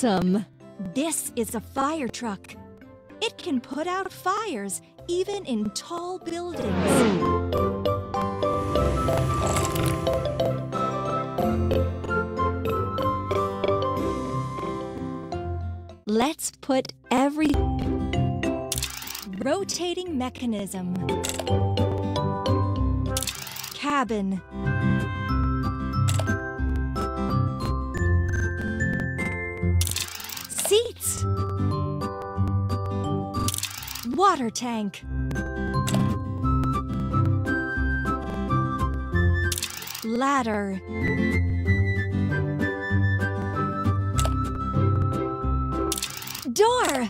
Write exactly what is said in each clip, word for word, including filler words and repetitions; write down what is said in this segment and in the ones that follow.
Awesome! This is a fire truck. It can put out fires even in tall buildings. Let's put every rotating mechanism, cabin, seats, water tank, ladder, door,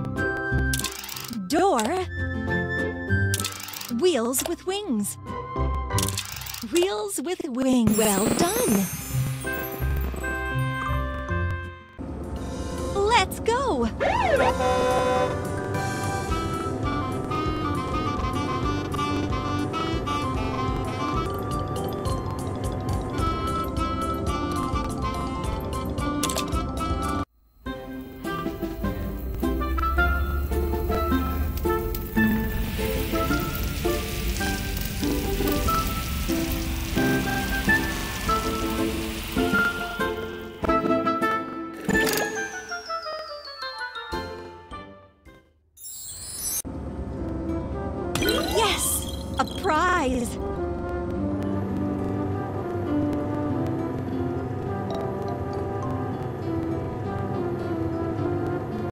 door, wheels with wings, wheels with wings. Well done! Let's go! Yes! A prize!